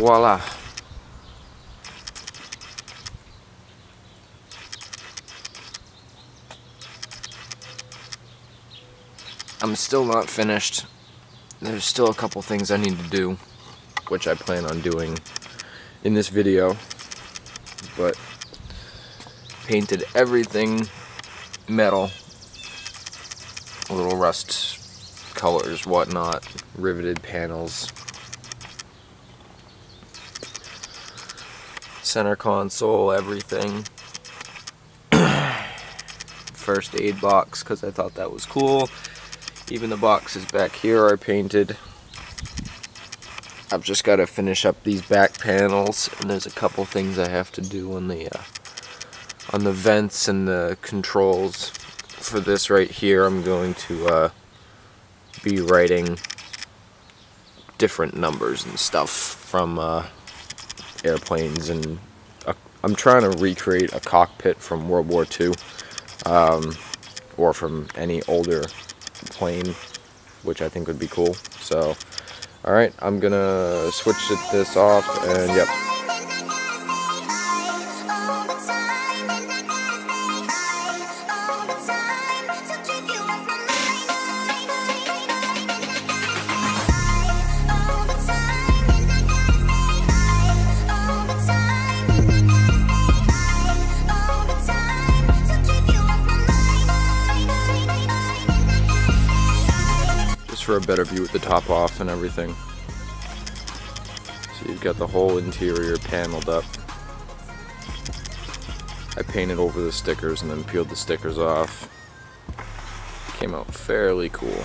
voila. I'm still not finished. There's still a couple things I need to do, which I plan on doing in this video, but painted everything metal, little rust colors, whatnot, riveted panels, center console, everything. First aid box, because I thought that was cool. Even the boxes back here I painted. I've just got to finish up these back panels, and there's a couple things I have to do on the vents and the controls. For this right here, I'm going to be writing different numbers and stuff from airplanes, and I'm trying to recreate a cockpit from World War II, or from any older plane, which I think would be cool. So, alright, I'm gonna switch this off, and yep. For a better view with the top off and everything. So you've got the whole interior paneled up. I painted over the stickers and then peeled the stickers off. Came out fairly cool.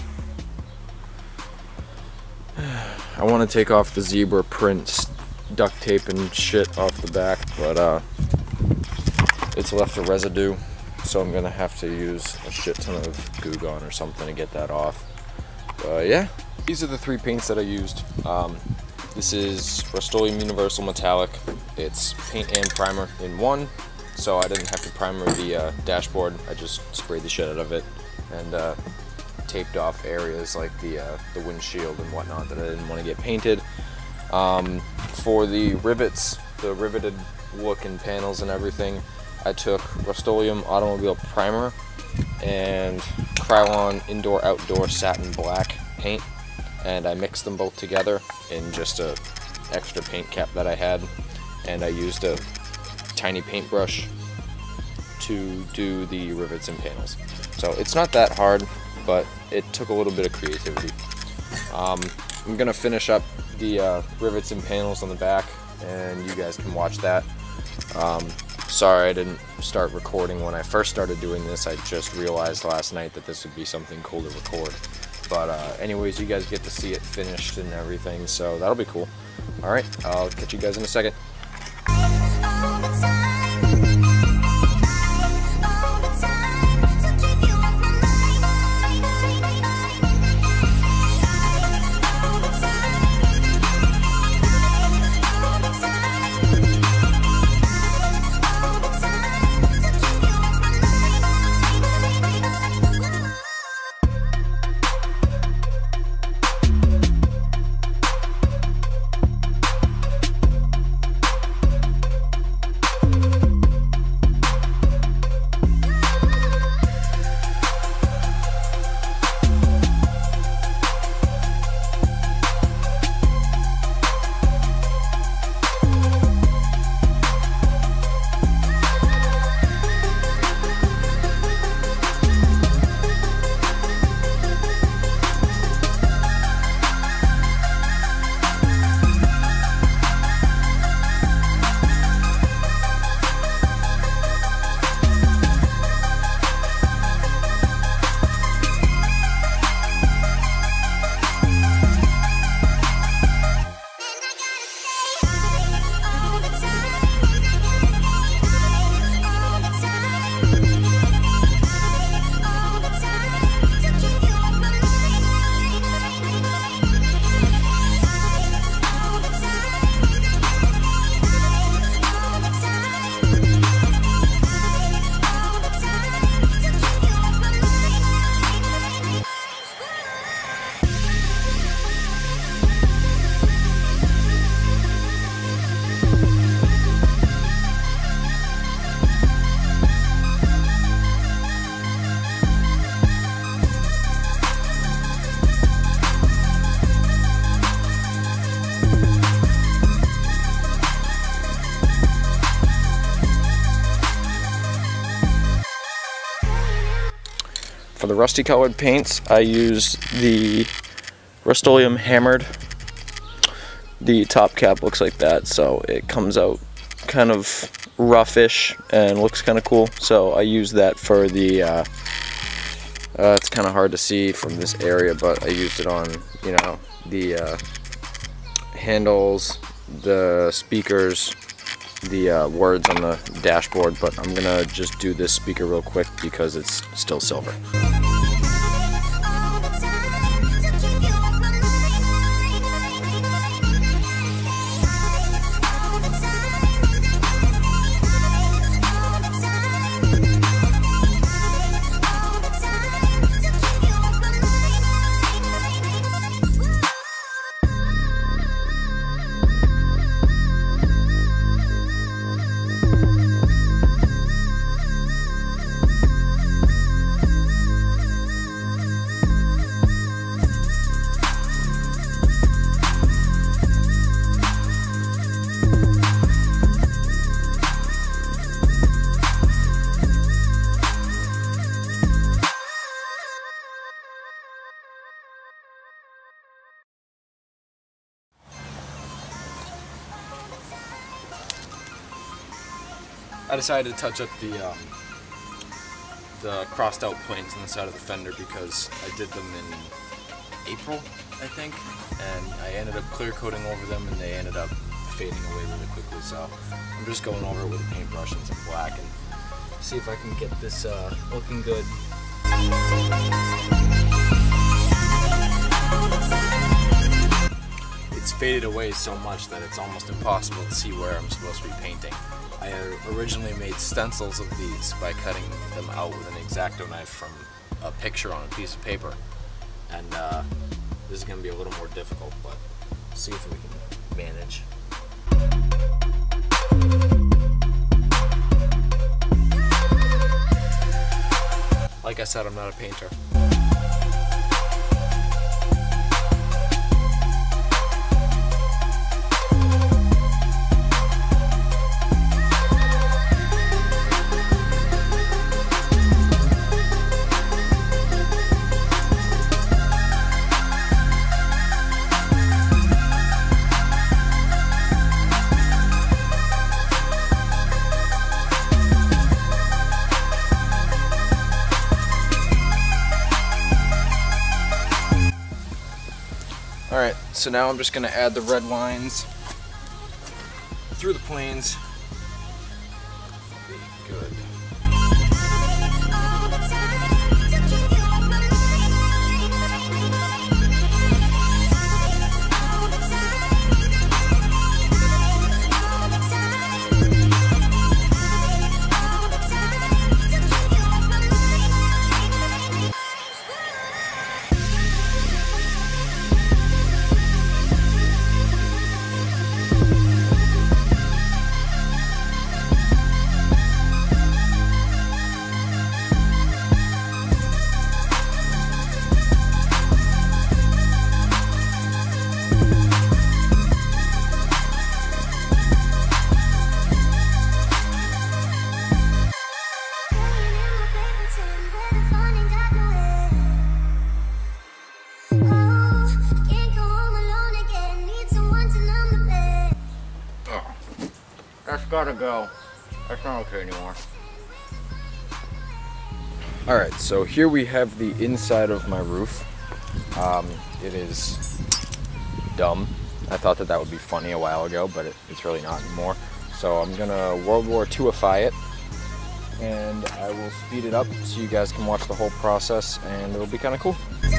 I want to take off the zebra prints, duct tape and shit off the back, but it's left a residue, so I'm gonna have to use a shit ton of Goo Gone or something to get that off. Yeah, these are the three paints that I used. This is Rust-Oleum Universal Metallic. It's paint and primer in one, so I didn't have to primer the dashboard. I just sprayed the shit out of it and taped off areas like the windshield and whatnot that I didn't want to get painted. For the rivets, the riveted look and panels and everything, I took Rust-Oleum Automobile Primer and Krylon Indoor Outdoor Satin Black paint, and I mixed them both together in just a extra paint cap that I had, and I used a tiny paintbrush to do the rivets and panels. So it's not that hard, but it took a little bit of creativity. I'm gonna finish up the rivets and panels on the back, and you guys can watch that. Sorry I didn't start recording when I first started doing this. I just realized last night that this would be something cool to record. But anyways, you guys get to see it finished and everything, so that'll be cool. Alright, I'll catch you guys in a second. rusty colored paints, I use the Rust-Oleum hammered. The top cap looks like that, so it comes out kind of roughish and looks kind of cool. So I use that for the, it's kind of hard to see from this area, but I used it on, you know, the handles, the speakers, the words on the dashboard, but I'm gonna just do this speaker real quick because it's still silver. I decided to touch up the crossed out planes on the side of the fender because I did them in April, I think, and I ended up clear coating over them and they ended up fading away really quickly. So I'm just going over it with a paintbrush and some black and see if I can get this looking good. It's faded away so much that it's almost impossible to see where I'm supposed to be painting. I originally made stencils of these by cutting them out with an X-Acto knife from a picture on a piece of paper. And this is going to be a little more difficult, but see if we can manage. Like I said, I'm not a painter. Alright, so now I'm just going to add the red lines through the planes. Good. That's gotta go. That's not okay anymore. Alright, so here we have the inside of my roof. It is dumb. I thought that would be funny a while ago, but it's really not anymore. So I'm gonna World War II-ify it, and I will speed it up so you guys can watch the whole process, and it'll be kind of cool.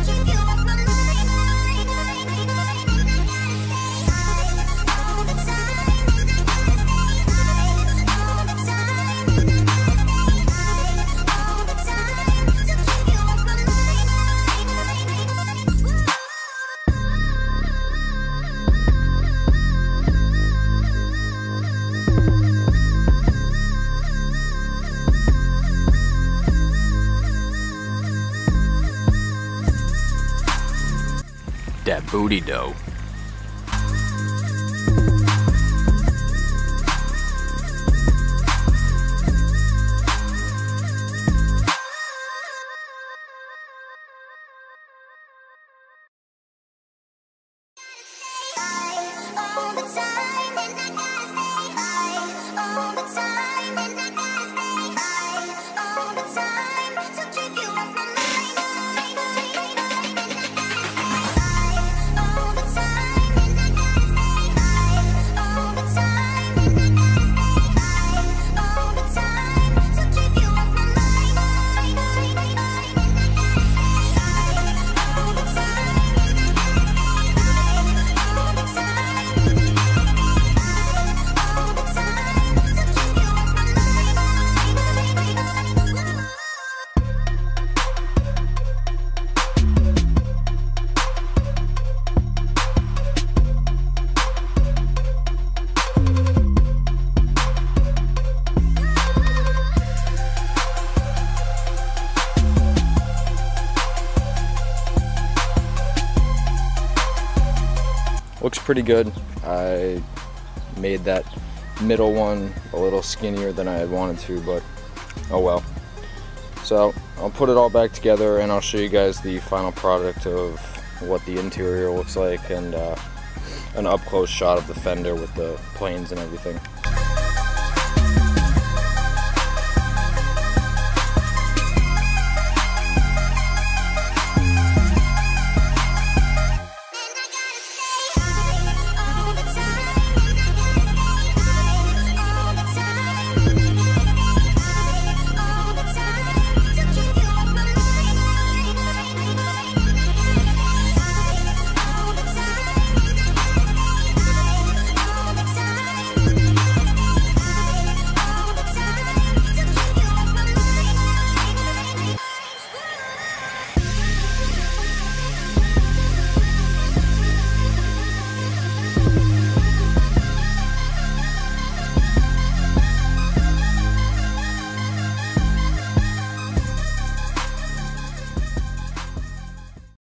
That booty dough. Looks pretty good. I made that middle one a little skinnier than I had wanted to, but oh well. So I'll put it all back together and I'll show you guys the final product of what the interior looks like and an up-close shot of the fender with the planes and everything.